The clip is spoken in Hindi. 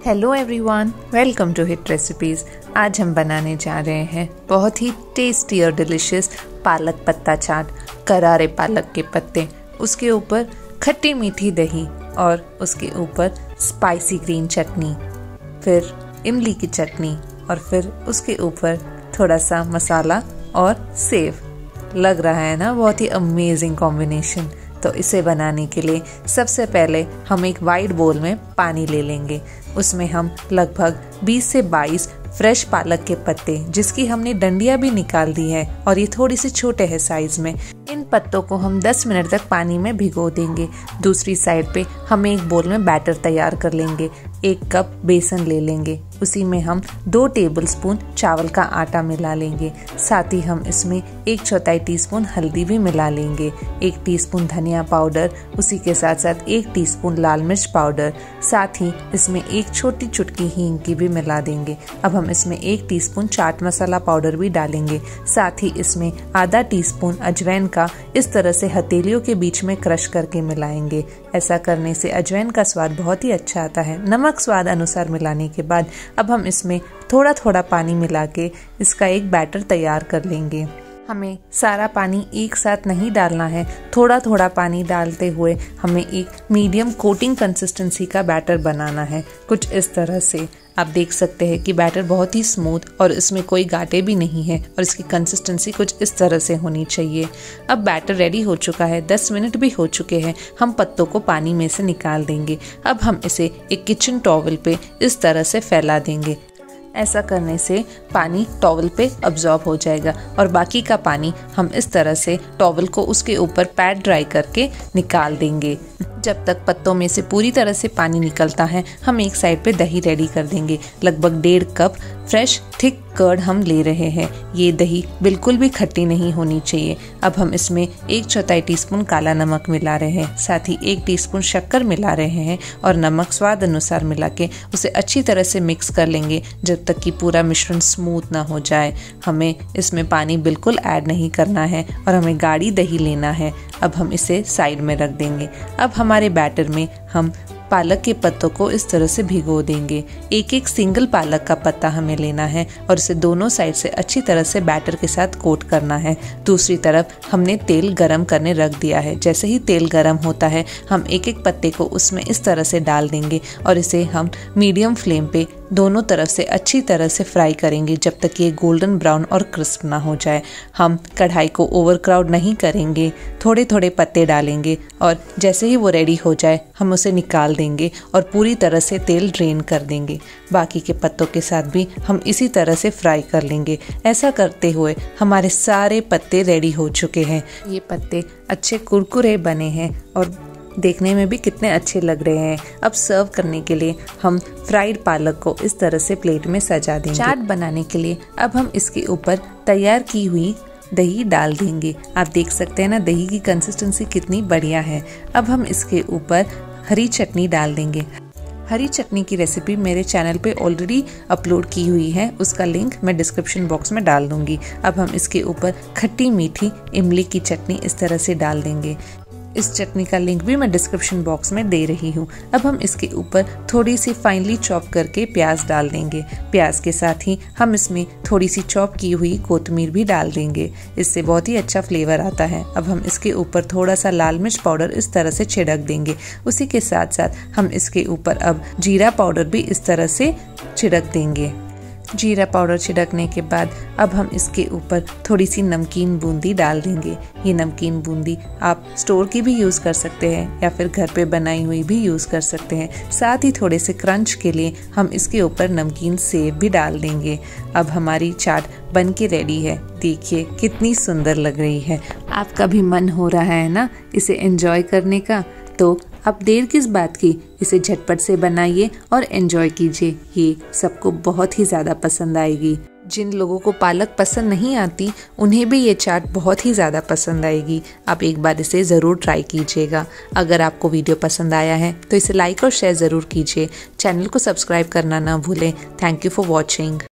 Hello everyone, welcome to hit recipes. आज हम बनाने जा रहे हैं बहुत ही टेस्टी और डिलिशियस पालक पत्ता चाट। करारे पालक के पत्ते, उसके ऊपर खट्टी मीठी दही और उसके ऊपर स्पाइसी ग्रीन चटनी, फिर इमली की चटनी और फिर उसके ऊपर थोड़ा सा मसाला और सेव। लग रहा है ना बहुत ही अमेजिंग कॉम्बिनेशन। तो इसे बनाने के लिए सबसे पहले हम एक वाइड बोल में पानी ले लेंगे। उसमें हम लगभग 20 से 22 फ्रेश पालक के पत्ते, जिसकी हमने डंडियां भी निकाल दी है और ये थोड़ी सी छोटे हैं साइज में, इन पत्तों को हम 10 मिनट तक पानी में भिगो देंगे। दूसरी साइड पे हम एक बोल में बैटर तैयार कर लेंगे। 1 कप बेसन ले लेंगे, उसी में हम 2 टेबलस्पून चावल का आटा मिला लेंगे। साथ ही हम इसमें 1/4 टीस्पून हल्दी भी मिला लेंगे, 1 टीस्पून धनिया पाउडर, उसी के साथ साथ 1 टीस्पून लाल मिर्च पाउडर, साथ ही इसमें 1 छोटी चुटकी हींग की भी मिला देंगे। अब हम इसमें 1 टीस्पून चाट मसाला पाउडर भी डालेंगे। साथ ही इसमें आधा टीस्पून अजवाइन का इस तरह से हथेलियों के बीच में क्रश करके मिलाएंगे। ऐसा करने से अजवाइन का स्वाद बहुत ही अच्छा आता है। नमक स्वाद अनुसार मिलाने के बाद अब हम इसमें थोड़ा थोड़ा पानी मिला के इसका एक बैटर तैयार कर लेंगे। हमें सारा पानी एक साथ नहीं डालना है, थोड़ा थोड़ा पानी डालते हुए हमें एक मीडियम कोटिंग कंसिस्टेंसी का बैटर बनाना है। कुछ इस तरह से आप देख सकते हैं कि बैटर बहुत ही स्मूथ और इसमें कोई गांठें भी नहीं है और इसकी कंसिस्टेंसी कुछ इस तरह से होनी चाहिए। अब बैटर रेडी हो चुका है, 10 मिनट भी हो चुके हैं। हम पत्तों को पानी में से निकाल देंगे। अब हम इसे एक किचन टॉवल पे इस तरह से फैला देंगे। ऐसा करने से पानी टॉवल पे अब्जॉर्ब हो जाएगा और बाकी का पानी हम इस तरह से टॉवल को उसके ऊपर पैड ड्राई करके निकाल देंगे। जब तक पत्तों में से पूरी तरह से पानी निकलता है, हम एक साइड पे दही रेडी कर देंगे। लगभग 1.5 कप फ्रेश थिक कर्ड हम ले रहे हैं। ये दही बिल्कुल भी खट्टी नहीं होनी चाहिए। अब हम इसमें 1/4 टीस्पून काला नमक मिला रहे हैं, साथ ही 1 टीस्पून शक्कर मिला रहे हैं और नमक स्वाद अनुसार मिला के उसे अच्छी तरह से मिक्स कर लेंगे जब तक कि पूरा मिश्रण स्मूथ ना हो जाए। हमें इसमें पानी बिल्कुल ऐड नहीं करना है और हमें गाढ़ी दही लेना है। अब हम इसे साइड में रख देंगे। अब हमारे बैटर में हम पालक के पत्तों को इस तरह से भिगो देंगे। एक सिंगल पालक का पत्ता हमें लेना है और इसे दोनों साइड से अच्छी तरह से बैटर के साथ कोट करना है। दूसरी तरफ हमने तेल गरम करने रख दिया है। जैसे ही तेल गरम होता है, हम एक पत्ते को उसमें इस तरह से डाल देंगे और इसे हम मीडियम फ्लेम पे दोनों तरफ से अच्छी तरह से फ्राई करेंगे जब तक ये गोल्डन ब्राउन और क्रिस्प ना हो जाए। हम कढ़ाई को ओवरक्राउड नहीं करेंगे, थोड़े थोड़े पत्ते डालेंगे और जैसे ही वो रेडी हो जाए हम उसे निकाल देंगे और पूरी तरह से तेल ड्रेन कर देंगे। बाकी के पत्तों के साथ भी हम इसी तरह से फ्राई कर लेंगे। ऐसा करते हुए हमारे सारे पत्ते रेडी हो चुके हैं। ये पत्ते अच्छे कुरकुरे बने हैं और देखने में भी कितने अच्छे लग रहे हैं। अब सर्व करने के लिए हम फ्राइड पालक को इस तरह से प्लेट में सजा देंगे। चाट बनाने के लिए अब हम इसके ऊपर तैयार की हुई दही डाल देंगे। आप देख सकते हैं ना, दही की कंसिस्टेंसी कितनी बढ़िया है। अब हम इसके ऊपर हरी चटनी डाल देंगे। हरी चटनी की रेसिपी मेरे चैनल पे ऑलरेडी अपलोड की हुई है, उसका लिंक मैं डिस्क्रिप्शन बॉक्स में डाल दूंगी। अब हम इसके ऊपर खट्टी मीठी इमली की चटनी इस तरह से डाल देंगे। इस चटनी का लिंक भी मैं डिस्क्रिप्शन बॉक्स में दे रही हूँ। अब हम इसके ऊपर थोड़ी सी फाइनली चॉप करके प्याज डाल देंगे। प्याज के साथ ही हम इसमें थोड़ी सी चॉप की हुई कोतमीर भी डाल देंगे। इससे बहुत ही अच्छा फ्लेवर आता है। अब हम इसके ऊपर थोड़ा सा लाल मिर्च पाउडर इस तरह से छिड़क देंगे। उसी के साथ साथ हम इसके ऊपर अब जीरा पाउडर भी इस तरह से छिड़क देंगे। जीरा पाउडर छिड़कने के बाद अब हम इसके ऊपर थोड़ी सी नमकीन बूंदी डाल देंगे। ये नमकीन बूंदी आप स्टोर की भी यूज़ कर सकते हैं या फिर घर पे बनाई हुई भी यूज़ कर सकते हैं। साथ ही थोड़े से क्रंच के लिए हम इसके ऊपर नमकीन सेव भी डाल देंगे। अब हमारी चाट बन के रेडी है। देखिए कितनी सुंदर लग रही है। आपका भी मन हो रहा है ना इसे एंजॉय करने का, तो अब देर किस बात की, इसे झटपट से बनाइए और एंजॉय कीजिए। ये सबको बहुत ही ज़्यादा पसंद आएगी। जिन लोगों को पालक पसंद नहीं आती उन्हें भी ये चाट बहुत ही ज़्यादा पसंद आएगी। आप एक बार इसे ज़रूर ट्राई कीजिएगा। अगर आपको वीडियो पसंद आया है तो इसे लाइक और शेयर ज़रूर कीजिए। चैनल को सब्सक्राइब करना ना भूलें। Thank you for watching.